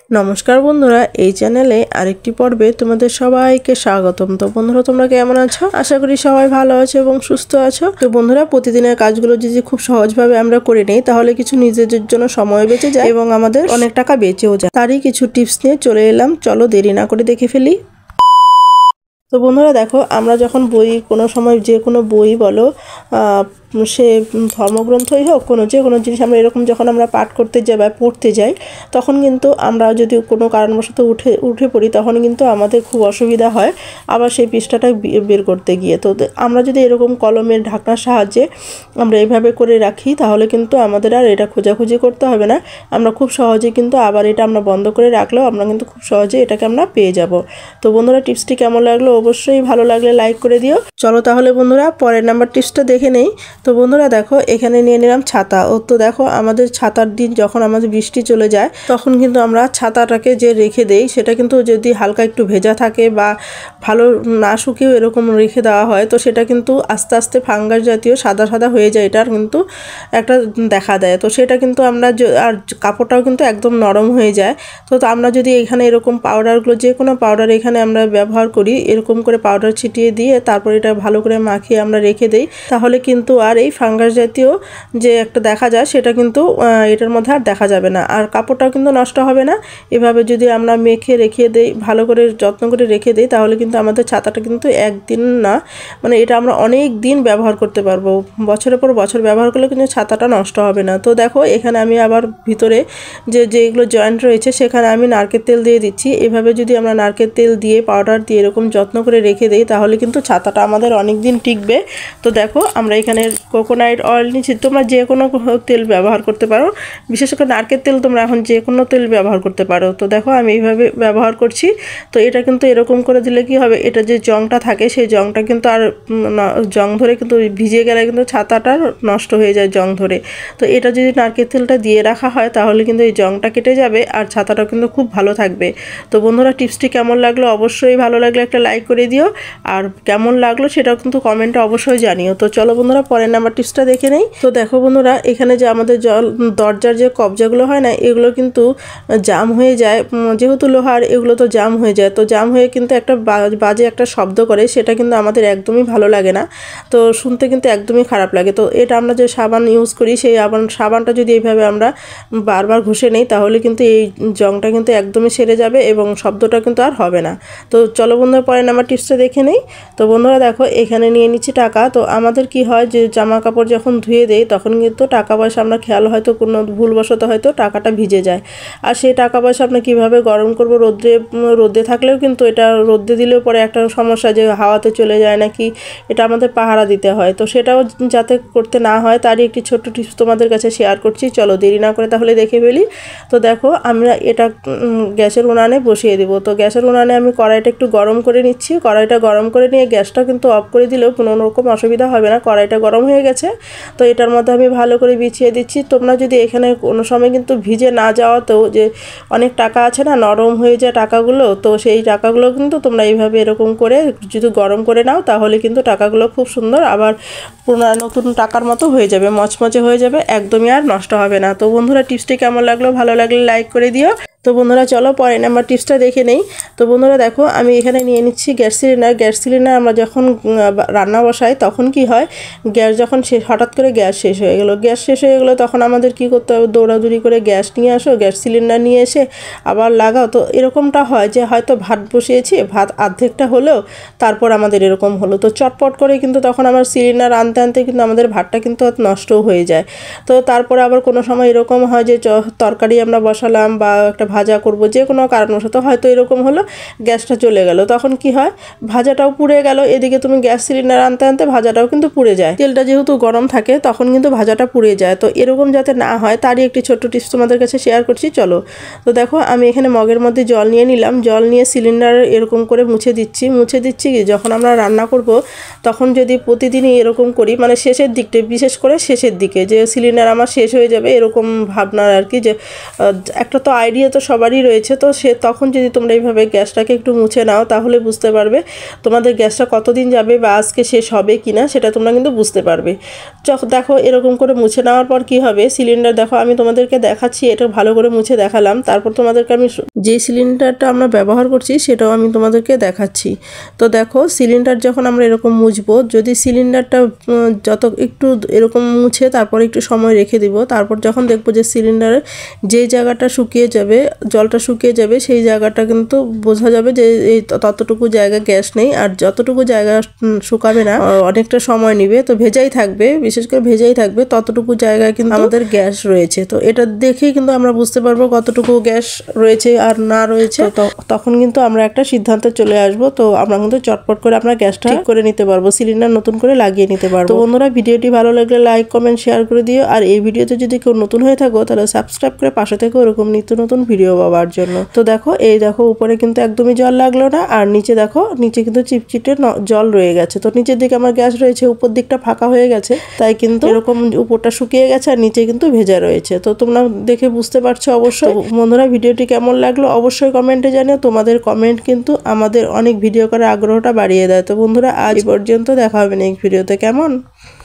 নমস্কার বন্ধুরা, এই চ্যানেলে আরেকটি পর্বে তোমাদের সবাইকে স্বাগতম। তো বন্ধুরা, তোমরা কেমন আছো? আশা করি সবাই ভালো আছো এবং সুস্থ আছো। তো বন্ধুরা, প্রতিদিনের কাজগুলো যদি খুব সহজভাবে আমরা করে নেই তাহলে কিছু নিজেদের জন্য সময় বেঁচে যায় এবং আমাদের অনেক টাকা বেঁচেও যায়। তারই কিছু টিপস নিয়ে চলে এলাম, চলো দেরি না করে দেখে ফেলি। তো বন্ধুরা দেখো, আমরা যখন কোনো সময় যে কোনো বই বলো, সে ধর্মগ্রন্থই হোক, যে কোনো জিনিস আমরা এরকম যখন আমরা পাঠ করতে যাই বা পড়তে যাই, তখন কিন্তু আমরা যদি কোনো কারণবশত উঠে পড়ি তখন কিন্তু আমাদের খুব অসুবিধা হয় আবার সেই পৃষ্ঠাটা বের করতে গিয়ে। তো আমরা যদি এরকম কলমের ঢাকনার সাহায্যে আমরা এইভাবে করে রাখি তাহলে কিন্তু আমাদের আর এটা খোঁজাখুঁজি করতে হবে না। আমরা খুব সহজে কিন্তু আবার এটা আমরা বন্ধ করে রাখলেও আমরা কিন্তু খুব সহজে এটাকে আমরা পেয়ে যাব। তো বন্ধুরা, টিপসটি কেমন লাগলো অবশ্যই ভালো লাগলে লাইক করে দিও। চলো তাহলে বন্ধুরা পরের নাম্বার টিপসটা দেখে নেই। তো বন্ধুরা দেখো, এখানে নিয়ে নিলাম ছাতা। তো দেখো, আমাদের ছাতার দিন যখন আমাদের বৃষ্টি চলে যায় তখন কিন্তু আমরা ছাতাটাকে যে রেখে দেই, সেটা কিন্তু যদি হালকা একটু ভেজা থাকে বা ভালো না শুকিয়েও এরকম রেখে দেওয়া হয় তো সেটা কিন্তু আস্তে আস্তে ফাঙ্গাস জাতীয় সাদা সাদা হয়ে যায়, এটার কিন্তু একটা দেখা দেয়। তো সেটা কিন্তু আমরা আর কাপড়টাও কিন্তু একদম নরম হয়ে যায়। তো আমরা যদি এখানে এরকম পাউডারগুলো, যে কোনো পাউডার এখানে আমরা ব্যবহার করি, এরকম করে পাউডার ছিটিয়ে দিয়ে তারপর এটা ভালো করে মাখিয়ে আমরা রেখে দেই, তাহলে কিন্তু আর এই ফাঙ্গাস জাতীয় যে একটা দেখা যায় সেটা কিন্তু এটার মধ্যে আর দেখা যাবে না, আর কাপড়টাও কিন্তু নষ্ট হবে না। এভাবে যদি আমরা মেখে রেখে দেই, ভালো করে যত্ন করে রেখে দেই, তাহলে কিন্তু আমাদের ছাতাটা কিন্তু একদিন না, মানে এটা আমরা অনেক দিন ব্যবহার করতে পারবো। বছরের পর বছর ব্যবহার করলে কিন্তু ছাতাটা নষ্ট হবে না। তো দেখো, এখানে আমি আবার ভিতরে যেগুলো জয়েন্ট রয়েছে সেখানে আমি নারকেল তেল দিয়ে দিচ্ছি। এভাবে যদি আমরা নারকেল তেল দিয়ে পাউডার দিয়ে এরকম যত্ন করে রেখে দেই তাহলে কিন্তু ছাতাটা আমাদের অনেক দিন টিকবে। তো দেখো, আমরা এখানে কোকোনাট অয়েল নিচ্ছি, তোমরা যে কোনো তেল ব্যবহার করতে পারো, বিশেষ করে নারকেল তেল তোমরা এখন যে কোনো তেল ব্যবহার করতে পারো। তো দেখো, আমি এইভাবে ব্যবহার করছি। তো এটা কিন্তু এরকম করে দিলে কি হবে, এটা যে জংটা থাকে সেই জংটা কিন্তু আর জং ধরে কিন্তু ভিজে গেলে কিন্তু ছাতাটা নষ্ট হয়ে যায় জং ধরে। তো এটা যদি নারকেল তেলটা দিয়ে রাখা হয় তাহলে কিন্তু এই জংটা কেটে যাবে আর ছাতাটাও কিন্তু খুব ভালো থাকবে। তো বন্ধুরা, টিপসটি কেমন লাগলো অবশ্যই ভালো লাগলে একটা লাইক করে দিও, আর কেমন লাগলো সেটাও কিন্তু কমেন্টে অবশ্যই জানিও। তো চলো বন্ধুরা, পরের নাম্বার টিপসটা দেখে নেই। তো দেখো বন্ধুরা, এখানে যে আমাদের দরজার যে কবজাগুলো হয় না, এগুলো কিন্তু জাম হয়ে যায়, যেহেতু লোহার এগুলো তো জাম হয়ে যায়। তো জাম হয়ে কিন্তু একটা বাজে একটা শব্দ করে, সেটা কিন্তু আমাদের একদমই ভালো লাগে না, তো শুনতে কিন্তু একদমই খারাপ লাগে। তো এটা আমরা যে সাবান ইউজ করি, সেই সাবানটা যদি এইভাবে আমরা বারবার ঘষে নেই তাহলে কিন্তু এই জংটা কিন্তু একদমই সেরে যাবে এবং শব্দটা কিন্তু আর হবে না। তো চলো বন্ধুরা, পরের নাম্বার টিপসটা দেখে নেই। তো বন্ধুরা দেখো, এখানে নিয়ে নিচ্ছি টাকা। তো আমাদের কি হয় যে জামা কাপড় যখন ধুয়ে দেই তখন কিন্তু টাকা পয়সা আমরা খেয়াল হয়তো কোনো ভুলবশত হয়তো টাকাটা ভিজে যায়, আর সেই টাকা পয়সা আমরা কীভাবে গরম করব, রোদে থাকলেও কিন্তু এটা রোদে দিলেও পরে একটা সমস্যা যে হাওয়াতে চলে যায় নাকি, এটা আমাদের পাহারা দিতে হয়। তো সেটাও যাতে করতে না হয় তারই একটি ছোট্ট টিপস তোমাদের কাছে শেয়ার করছি। চলো দেরি না করে তাহলে দেখে ফেলি। তো দেখো, আমরা এটা গ্যাসের উনানে বসিয়ে দেবো। তো গ্যাসের উনানে আমি কড়াইটা একটু গরম করে নিচ্ছি। কড়াইটা গরম করে নিয়ে গ্যাসটা কিন্তু অফ করে দিলেও কোনো রকম অসুবিধা হবে না, কড়াইটা গরম হয়ে গেছে। তো এটার মধ্যে আমি ভালো করে বিছিয়ে দিচ্ছি। তোমরা যদি এখানে কোনো সময় কিন্তু ভিজে না যাওয়াতেও যে অনেক টাকা আছে না, নরম হয়ে যায় টাকাগুলো, তো সেই টাকাগুলো কিন্তু তোমরা এইভাবে এরকম করে যদি গরম করে নাও তাহলে কিন্তু টাকাগুলো খুব সুন্দর আবার নতুন টাকার মতো হয়ে যাবে, মচমচে হয়ে যাবে, একদমই আর নষ্ট হবে না। তো বন্ধুরা, টিপসটি কেমন লাগলো ভালো লাগলে লাইক করে দিও। তো বন্ধুরা, চলো পরের নাম্বার টিপসটা দেখে নেই। তো বন্ধুরা দেখো, আমি এখানে নিয়ে নিচ্ছি গ্যাস সিলিন্ডার। আমরা যখন রান্না বসাই তখন কি হয়, গ্যাস যখন হঠাৎ করে গ্যাস শেষ হয়ে গেলো তখন আমাদের কি করতে হবে, দৌড়াদৌড়ি করে গ্যাস নিয়ে আসো, গ্যাস সিলিন্ডার নিয়ে এসে আবার লাগাও। তো এরকমটা হয় যে হয়তো ভাত বসিয়েছি, ভাত অর্ধেকটা হলেও তারপর আমাদের এরকম হলো, তো চটপট করে কিন্তু তখন আমার সিলিন্ডার আনতে আনতে কিন্তু আমাদের ভাতটা কিন্তু নষ্টও হয়ে যায়। তো তারপরে আবার কোনো সময় এরকম হয় যে তরকারি আমরা বসালাম বা একটা ভাজা করব, যে কোনো কারণবশত হয়তো এরকম হলো, গ্যাসটা চলে গেল, তখন কি হয়, ভাজাটাও পুড়ে গেল, এদিকে তুমি গ্যাস সিলিন্ডার আনতে আনতে ভাজাটাও কিন্তু পুড়ে যায়, তেলটা যেহেতু গরম থাকে তখন কিন্তু ভাজাটা পুড়ে যায়। তো এরকম যাতে না হয় তারই একটি ছোট্ট টিপস তোমাদের কাছে শেয়ার করছি, চলো। তো দেখো, আমি এখানে মগের মধ্যে জল নিয়ে নিলাম, জল নিয়ে সিলিন্ডার এরকম করে মুছে দিচ্ছি যখন আমরা রান্না করব তখন যদি প্রতিদিনই এরকম করি, মানে শেষের দিকটা, বিশেষ করে শেষের দিকে যে সিলিন্ডার আমার শেষ হয়ে যাবে এরকম ভাবনার আর কি, যে একটা তো আইডিয়া তো সবারই রয়েছে, তো তখন যদি তোমরা এইভাবে গ্যাসটাকে একটু মুছে নাও তাহলে বুঝতে পারবে তোমাদের গ্যাসটা কতদিন যাবে বা আজকে শেষ হবে কিনা, সেটা তোমরা কিন্তু বুঝতে পারবে। দেখো, এরকম করে মুছে নেওয়ার পর কি হবে, সিলিন্ডার দেখো আমি তোমাদেরকে দেখাচ্ছি, এটা ভালো করে মুছে দেখালাম, তারপর তোমাদেরকে আমি যে সিলিন্ডারটা আমরা ব্যবহার করছি সেটাও আমি তোমাদেরকে দেখাচ্ছি। তো দেখো সিলিন্ডার যখন আমরা এরকম মুছবো, যদি সিলিন্ডারটা যত একটু এরকম মুছে তারপর একটু সময় রেখে দিব, তারপর যখন দেখবো যে সিলিন্ডারের যেই জায়গাটা শুকিয়ে যাবে, জলটা শুকিয়ে যাবে, সেই জায়গাটা কিন্তু বোঝা যাবে যে এই ততটুকু জায়গা গ্যাস নেই। আর যতটুকু জায়গা শুকাবে না, অনেকটা সময় নেবে, তো ভেজাই থাকবে, বিশেষ করে ভেজাই থাকবে, ততটুকু জায়গায় কিন্তু আমাদের গ্যাস রয়েছে। তো এটা দেখেই কিন্তু আমরা বুঝতে পারবো কতটুকু গ্যাস রয়েছে আর না রয়েছে। তখন কিন্তু আমরা একটা সিদ্ধান্তে চলে আসবো। তো আমরা কিন্তু চটপট করে আমরা গ্যাসটা ঠিক করে নিতে পারবো, সিলিন্ডার নতুন করে লাগিয়ে নিতে পারবো। তো বন্ধুরা, ভিডিওটি ভালো লাগলে লাইক কমেন্ট শেয়ার করে দিও। আর এই ভিডিওতে যদি কেউ নতুন হয়ে থাকো তাহলে সাবস্ক্রাইব করে পাশে থেকে ওরকম নিত্য নতুন ভিডিও পাওয়ার জন্য। তো দেখো, এই দেখো উপরে কিন্তু একদমই জল লাগলো না, আর নিচে দেখো, নিচে কিন্তু চিপচিটে জল রয়ে গেছে। তো নিচের দিকে আমার গ্যাস রয়েছে, উপর দিকটা ফাঁকা হয়ে গেছে, তাই কিন্তু এরকম উপরটা শুকিয়ে গেছে আর নিচে কিন্তু ভেজা রয়েছে। তো তোমরা দেখে বুঝতে পারছো অবশ্যই। বন্ধুরা, ভিডিওটি কেমন লাগলো অবশ্যই কমেন্টে জানিও। তোমাদের কমেন্ট কিন্তু আমাদের অনেক ভিডিও করার আগ্রহটা বাড়িয়ে দেয়। তো বন্ধুরা, আজ পর্যন্ত, দেখা হবে নেক্সট ভিডিওতে। কেমন?